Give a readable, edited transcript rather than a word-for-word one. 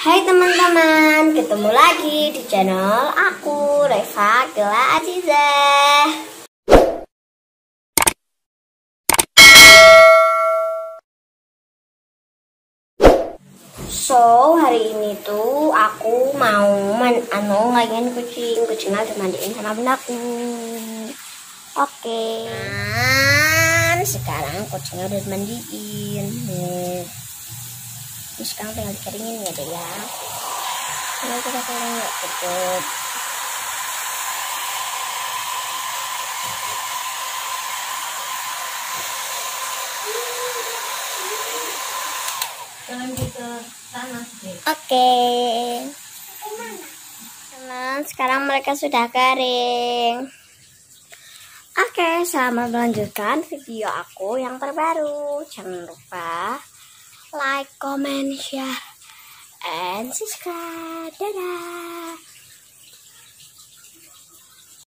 Hai teman-teman, ketemu lagi di channel aku, Reva Gela Aziza. Hari ini tuh aku mau ngelayan kucing udah mandiin sama bundaku. Oke. Dan sekarang kucingnya udah mandiin nih. Terus sekarang tinggal dikeringin ya deh ya. Ini kita kering ya cukup. Jangan ke tanah deh. Oke. Teman, sekarang mereka sudah kering. Oke, selamat melanjutkan video aku yang terbaru. Jangan lupa like, comment, share, and subscribe. Dadah.